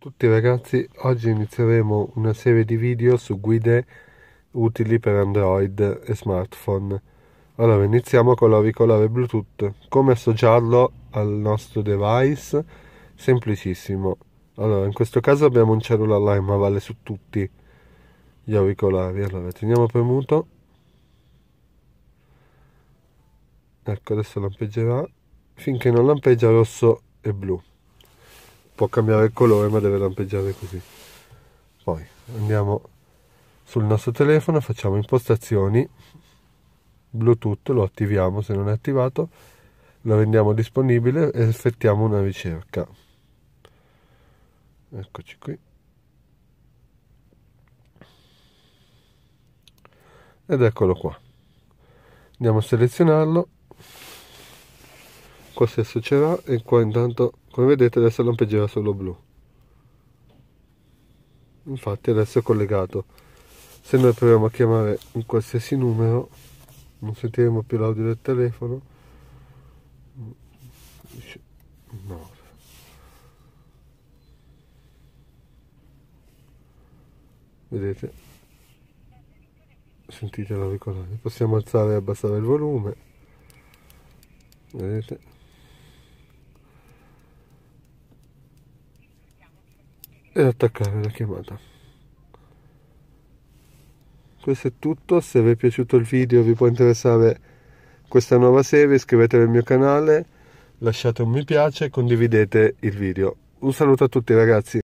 Tutti ragazzi, oggi inizieremo una serie di video su guide utili per Android e smartphone. Allora, iniziamo con l'auricolare Bluetooth. Come associarlo al nostro device? Semplicissimo. Allora, in questo caso abbiamo un cellulare, ma vale su tutti gli auricolari. Allora, teniamo premuto. Ecco, adesso lampeggerà. Finché non lampeggia rosso e blu. Può cambiare il colore, ma deve lampeggiare così. Poi andiamo sul nostro telefono, facciamo impostazioni, Bluetooth, lo attiviamo se non è attivato, lo rendiamo disponibile e effettuiamo una ricerca. Eccoci qui. Ed eccolo qua. Andiamo a selezionarlo. Qua si associerà e qua intanto, come vedete, adesso lampeggerà solo blu. Infatti adesso è collegato. Se noi proviamo a chiamare un qualsiasi numero, non sentiremo più l'audio del telefono. No. Vedete? Sentite l'auricolare. Possiamo alzare e abbassare il volume. Vedete? E attaccare la chiamata. Questo è tutto. Se vi è piaciuto il video, vi può interessare questa nuova serie, iscrivetevi al mio canale, lasciate un mi piace e condividete il video. Un saluto a tutti ragazzi.